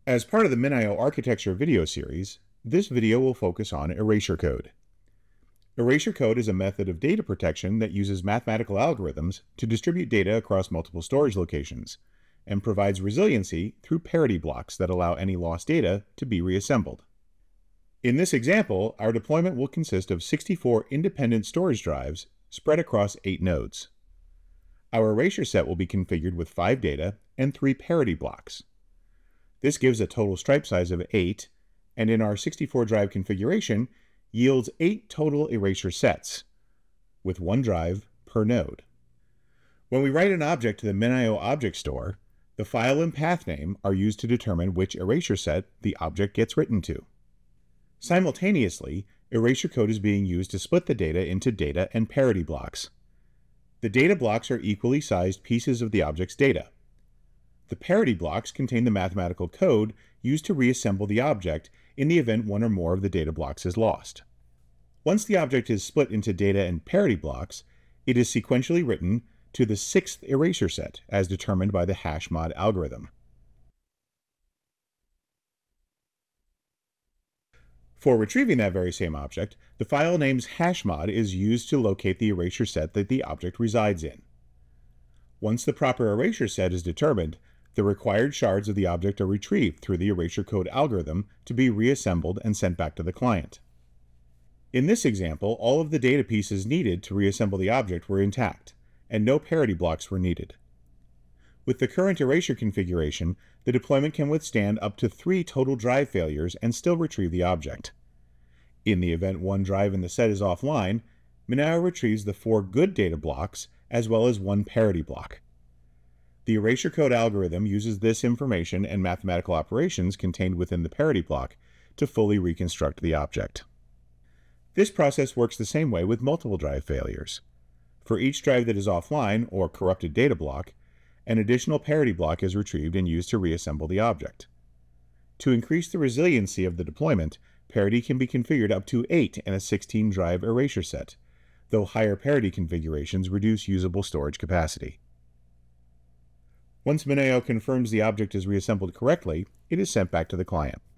As part of the MinIO Architecture video series, this video will focus on erasure code. Erasure code is a method of data protection that uses mathematical algorithms to distribute data across multiple storage locations and provides resiliency through parity blocks that allow any lost data to be reassembled. In this example, our deployment will consist of 64 independent storage drives spread across 8 nodes. Our erasure set will be configured with 5 data and 3 parity blocks. This gives a total stripe size of 8, and in our 64 drive configuration, yields 8 total erasure sets, with 1 drive per node. When we write an object to the MinIO object store, the file and path name are used to determine which erasure set the object gets written to. Simultaneously, erasure code is being used to split the data into data and parity blocks. The data blocks are equally sized pieces of the object's data. The parity blocks contain the mathematical code used to reassemble the object in the event one or more of the data blocks is lost. Once the object is split into data and parity blocks, it is sequentially written to the 6th erasure set as determined by the hashmod algorithm. For retrieving that very same object, the file name's hashmod is used to locate the erasure set that the object resides in. Once the proper erasure set is determined, the required shards of the object are retrieved through the erasure code algorithm to be reassembled and sent back to the client. In this example, all of the data pieces needed to reassemble the object were intact, and no parity blocks were needed. With the current erasure configuration, the deployment can withstand up to 3 total drive failures and still retrieve the object. In the event one drive in the set is offline, MinIO retrieves the 4 good data blocks as well as 1 parity block. The erasure code algorithm uses this information and mathematical operations contained within the parity block to fully reconstruct the object. This process works the same way with multiple drive failures. For each drive that is offline or corrupted data block, an additional parity block is retrieved and used to reassemble the object. To increase the resiliency of the deployment, parity can be configured up to 8 in a 16-drive erasure set, though higher parity configurations reduce usable storage capacity. Once MinIO confirms the object is reassembled correctly, it is sent back to the client.